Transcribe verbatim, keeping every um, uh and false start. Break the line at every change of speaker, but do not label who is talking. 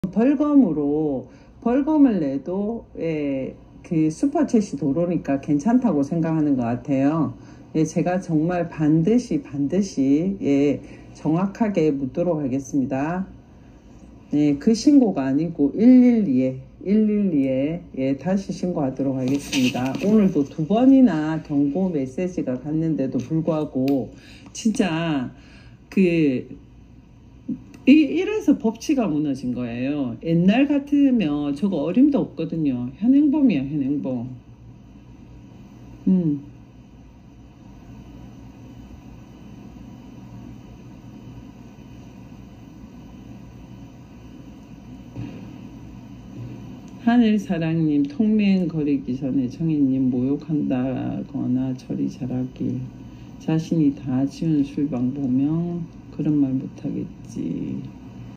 벌금으로 벌금을 내도 예, 그 슈퍼챗이 들어오니까 괜찮다고 생각하는 것 같아요. 예, 제가 정말 반드시 반드시 예, 정확하게 묻도록 하겠습니다. 예, 그 신고가 아니고 일일이에 일일이에 예, 다시 신고하도록 하겠습니다. 오늘도 두 번이나 경고 메시지가 갔는데도 불구하고 진짜 그 이, 이래서 법치가 무너진 거예요. 옛날 같으면 저거 어림도 없거든요. 현행범이야, 현행범. 음. 하늘사랑님, 통행 거리기 전에 정인님 모욕한다거나 저리 잘하길. 자신이 다 지은 술방 보면 그런 말 못하겠지.